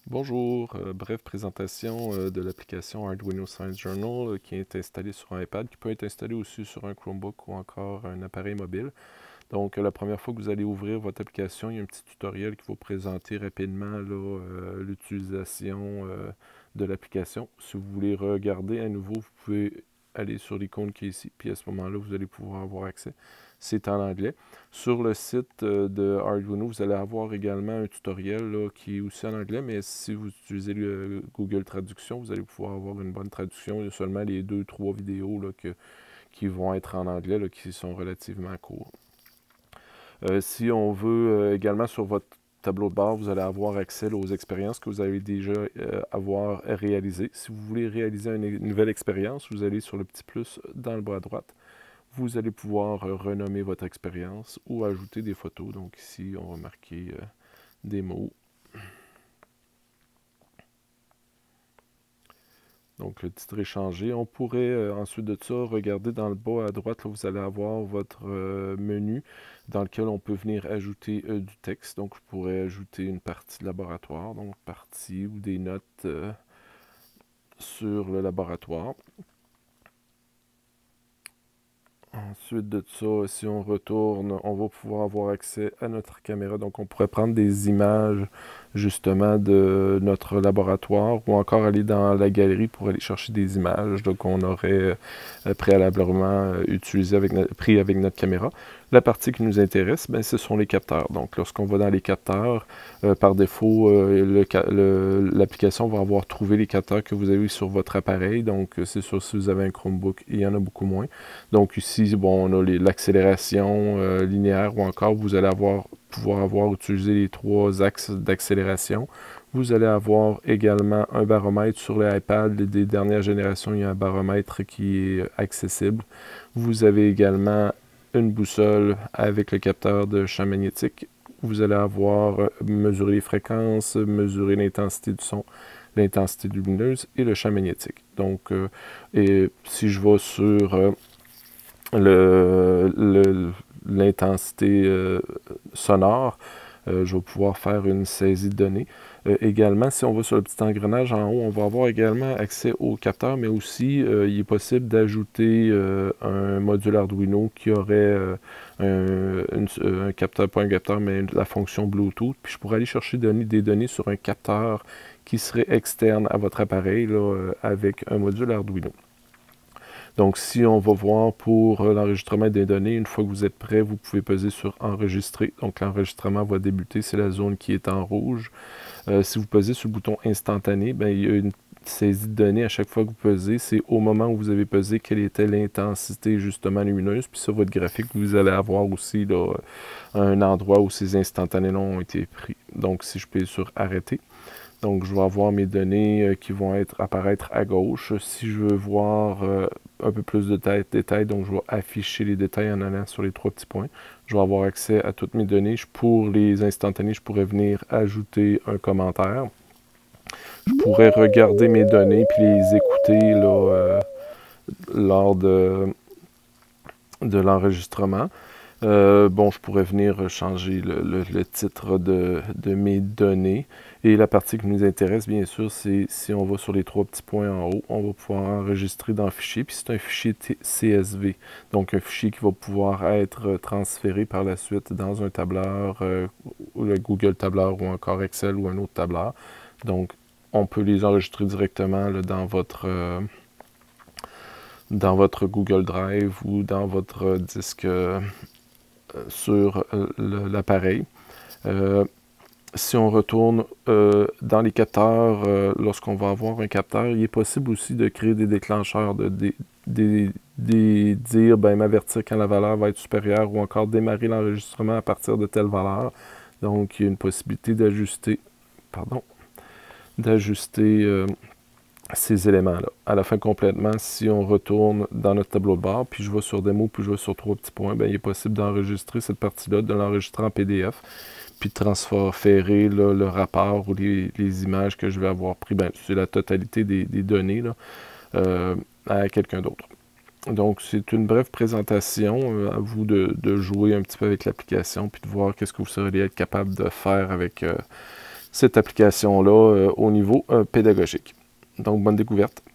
Bonjour, brève présentation de l'application Arduino Science Journal qui est installée sur un iPad, qui peut être installée aussi sur un Chromebook ou encore un appareil mobile. Donc, la première fois que vous allez ouvrir votre application, il y a un petit tutoriel qui va vous présenter rapidement l'utilisation de l'application. Si vous voulez regarder à nouveau, vous pouvez aller sur l'icône qui est ici, puis à ce moment-là, vous allez pouvoir avoir accès. C'est en anglais. Sur le site de Arduino, vous allez avoir également un tutoriel là, qui est aussi en anglais, mais si vous utilisez le Google Traduction, vous allez pouvoir avoir une bonne traduction. Il y a seulement les 2-3 vidéos là, qui vont être en anglais, là, qui sont relativement courts. Si on veut également sur votre tableau de bord, vous allez avoir accès aux expériences que vous avez déjà avoir réalisées. Si vous voulez réaliser une nouvelle expérience, vous allez sur le petit plus dans le bas à droite. Vous allez pouvoir renommer votre expérience ou ajouter des photos. Donc ici, on va marquer des mots. Donc le titre est changé. On pourrait ensuite de ça regarder dans le bas à droite, là, vous allez avoir votre menu dans lequel on peut venir ajouter du texte. Donc je pourrais ajouter une partie de laboratoire, donc partie ou des notes sur le laboratoire. Ensuite de ça, si on retourne, on va pouvoir avoir accès à notre caméra. Donc, on pourrait prendre des images, justement, de notre laboratoire ou encore aller dans la galerie pour aller chercher des images qu'on aurait préalablement pris avec notre caméra. La partie qui nous intéresse, ben, ce sont les capteurs. Donc, lorsqu'on va dans les capteurs, par défaut, l'application va avoir trouvé les capteurs que vous avez sur votre appareil. Donc, c'est sûr, si vous avez un Chromebook, il y en a beaucoup moins. Donc, ici, bon, on a l'accélération linéaire ou encore, vous allez pouvoir avoir utilisé les 3 axes d'accélération. Vous allez avoir également un baromètre sur les iPads des dernières générations. Il y a un baromètre qui est accessible. Vous avez également une boussole avec le capteur de champ magnétique. Vous allez avoir mesurer les fréquences, mesurer l'intensité du son, l'intensité lumineuse et le champ magnétique. Donc, et si je vais sur l'intensité sonore, je vais pouvoir faire une saisie de données. Également, si on va sur le petit engrenage en haut, on va avoir également accès au capteur, mais aussi, il est possible d'ajouter un module Arduino qui aurait un capteur, pas un capteur, mais la fonction Bluetooth. Puis je pourrais aller chercher des données sur un capteur qui serait externe à votre appareil là, avec un module Arduino. Donc, si on va voir pour l'enregistrement des données, une fois que vous êtes prêt, vous pouvez peser sur Enregistrer. Donc, l'enregistrement va débuter, c'est la zone qui est en rouge. Si vous pesez sur le bouton Instantané, bien, il y a une saisie de données à chaque fois que vous pesez. C'est au moment où vous avez pesé quelle était l'intensité justement lumineuse. Puis sur votre graphique, vous allez avoir aussi là, un endroit où ces instantanés-là ont été pris. Donc, si je pèse sur Arrêter, donc, je vais avoir mes données qui vont apparaître à gauche. Si je veux voir un peu plus de détails, donc je vais afficher les détails en allant sur les 3 petits points. Je vais avoir accès à toutes mes données. Pour les instantanés, je pourrais venir ajouter un commentaire. Je pourrais regarder mes données puis les écouter là, lors de l'enregistrement. Bon, je pourrais venir changer le titre de mes données. Et la partie qui nous intéresse, bien sûr, c'est si on va sur les 3 petits points en haut, on va pouvoir enregistrer dans le fichier. Puis c'est un fichier CSV, donc un fichier qui va pouvoir être transféré par la suite dans un tableur, ou le Google Tableur ou encore Excel ou un autre tableur. Donc, on peut les enregistrer directement là, dans votre Google Drive ou dans votre disque sur l'appareil. Si on retourne dans les capteurs, lorsqu'on va avoir un capteur, il est possible aussi de créer des déclencheurs, dire, ben, m'avertir quand la valeur va être supérieure ou encore démarrer l'enregistrement à partir de telle valeur. Donc, il y a une possibilité d'ajuster, ces éléments-là. À la fin complètement, si on retourne dans notre tableau de bord, puis je vais sur Démo, puis je vais sur 3 petits points, bien, il est possible d'enregistrer cette partie-là, de l'enregistrer en PDF, puis de transférer là, le rapport ou les images que je vais avoir pris, bien, c'est la totalité des données là, à quelqu'un d'autre. Donc, c'est une brève présentation. À vous de jouer un petit peu avec l'application, puis de voir qu'est-ce que vous seriez capable de faire avec cette application-là au niveau pédagogique. Donc, bonne découverte.